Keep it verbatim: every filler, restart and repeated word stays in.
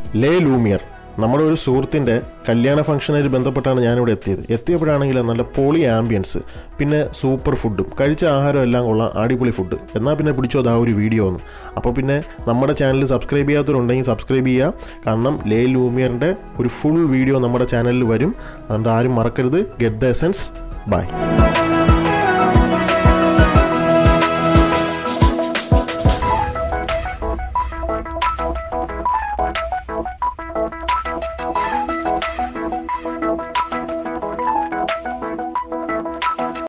ലേ Lumiere നമ്മുടെ ഒരു സുഹൃത്തിൻ്റെ കല്യാണ ഫംഗ്ഷനായിട്ട് ബന്ധപ്പെട്ടാണ് ഞാനിവിടെ എത്തിയത്. എത്തിയപ്പോഴാണെങ്കിൽ നല്ല പോളി ആംബിയൻസ്, പിന്നെ സൂപ്പർ ഫുഡും, കഴിച്ച ആഹാരം എല്ലാം കൊള്ളാം, അടിപൊളി ഫുഡ്. എന്നാൽ പിന്നെ പിടിച്ചോ ആ ഒരു വീഡിയോ ഒന്ന്. അപ്പോൾ പിന്നെ നമ്മുടെ ചാനൽ സബ്സ്ക്രൈബ് ചെയ്യാത്തവരുണ്ടെങ്കിൽ സബ്സ്ക്രൈബ് ചെയ്യുക. കാരണം ലേ ലൂമിയറിൻ്റെ ഒരു ഫുൾ വീഡിയോ നമ്മുടെ ചാനലിൽ വരും. അതുകൊണ്ട് ആരും മറക്കരുത്. Get the essence. ബൈ.